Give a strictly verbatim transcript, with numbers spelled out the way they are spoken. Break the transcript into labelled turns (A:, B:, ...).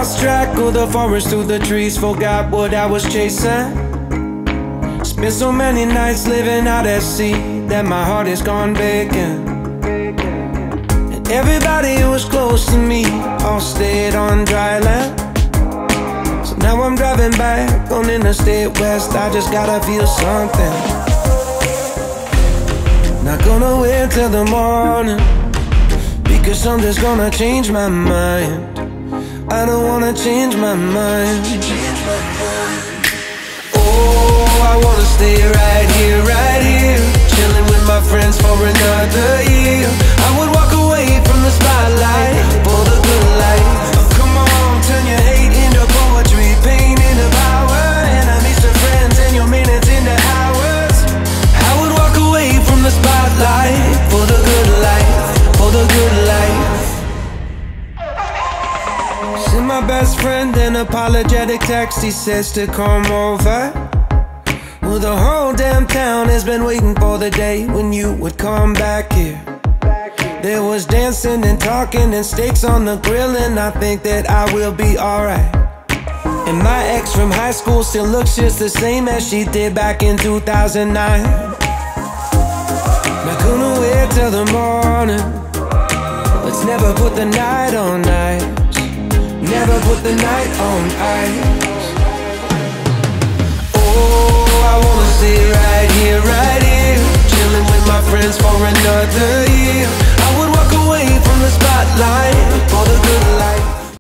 A: lost track of the forest through the trees, forgot what I was chasing. Spent so many nights living out at sea that my heart is gone vacant. And everybody who was close to me all stayed on dry land. So now I'm driving back on Interstate West, I just gotta feel something. Not gonna wait till the morning, because something's gonna change my mind. I don't wanna change my mind. Oh, I wanna stay right here, right here, chilling with my friends for another year. I would walk away from the spotlight for the good life. Oh, come on, turn your hate into poetry, pain into power, enemies to friends and your minutes into hours. I would walk away from the spotlight for the good life, for the good life. Send my best friend an apologetic text, he says to come over. Well, the whole damn town has been waiting for the day when you would come back here. There was dancing and talking and steaks on the grill, and I think that I will be alright. And my ex from high school still looks just the same as she did back in two thousand nine. Not gonna wait till the morning, let's never put the night on ice. Never put the night on ice. Oh, I wanna stay right here, right here, chilling with my friends for another year. I would walk away from the spotlight for the good life.